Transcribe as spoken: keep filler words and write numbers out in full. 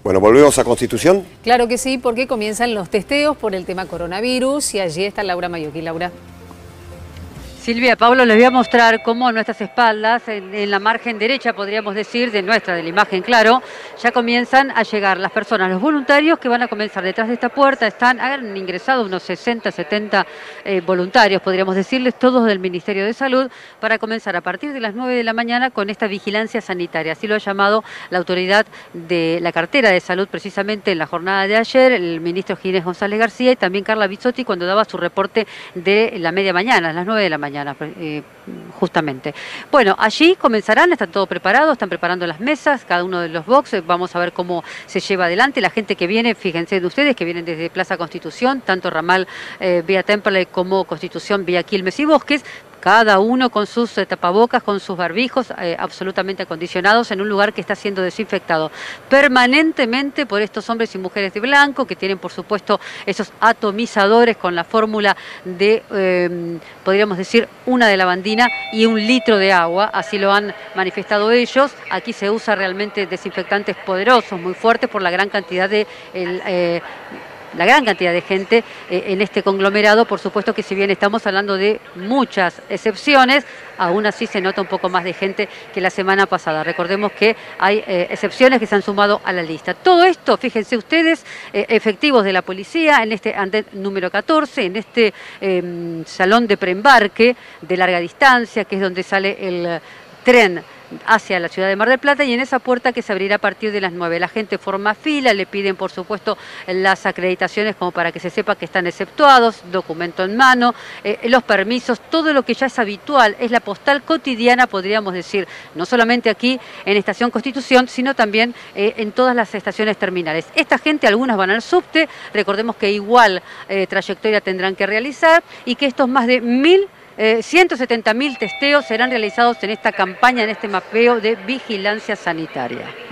Bueno, ¿volvemos a Constitución? Claro que sí, porque comienzan los testeos por el tema coronavirus y allí está Laura Mayocchi. Laura. Silvia, Pablo, les voy a mostrar cómo a nuestras espaldas, en, en la margen derecha, podríamos decir, de nuestra, de la imagen, claro, ya comienzan a llegar las personas, los voluntarios que van a comenzar detrás de esta puerta. Están, han ingresado unos sesenta, setenta eh, voluntarios, podríamos decirles, todos del Ministerio de Salud, para comenzar a partir de las nueve de la mañana con esta vigilancia sanitaria. Así lo ha llamado la autoridad de la cartera de salud precisamente en la jornada de ayer, el ministro Ginés González García y también Carla Bisotti cuando daba su reporte de la media mañana, a las nueve de la mañana. Eh, justamente. Bueno, allí comenzarán, están todo preparado, están preparando las mesas, cada uno de los boxes, vamos a ver cómo se lleva adelante. La gente que viene, fíjense de ustedes, que vienen desde Plaza Constitución, tanto ramal eh, vía Temple como Constitución vía Quilmes y Bosques, cada uno con sus eh, tapabocas, con sus barbijos eh, absolutamente acondicionados en un lugar que está siendo desinfectado permanentemente por estos hombres y mujeres de blanco, que tienen por supuesto esos atomizadores con la fórmula de, eh, podríamos decir, una de lavandina y un litro de agua, así lo han manifestado ellos. Aquí se usa realmente desinfectantes poderosos, muy fuertes por la gran cantidad de... El, eh, la gran cantidad de gente eh, en este conglomerado. Por supuesto que si bien estamos hablando de muchas excepciones, aún así se nota un poco más de gente que la semana pasada. Recordemos que hay eh, excepciones que se han sumado a la lista. Todo esto, fíjense ustedes, eh, efectivos de la policía en este andén número catorce, en este eh, salón de preembarque de larga distancia, que es donde sale el tren hacia la ciudad de Mar del Plata, y en esa puerta que se abrirá a partir de las nueve. La gente forma fila, le piden por supuesto las acreditaciones como para que se sepa que están exceptuados, documento en mano, eh, los permisos, todo lo que ya es habitual, es la postal cotidiana, podríamos decir, no solamente aquí en Estación Constitución, sino también eh, en todas las estaciones terminales. Esta gente, algunas van al subte, recordemos que igual eh, trayectoria tendrán que realizar y que estos más de mil Eh, ciento setenta mil testeos serán realizados en esta campaña, en este mapeo de vigilancia sanitaria.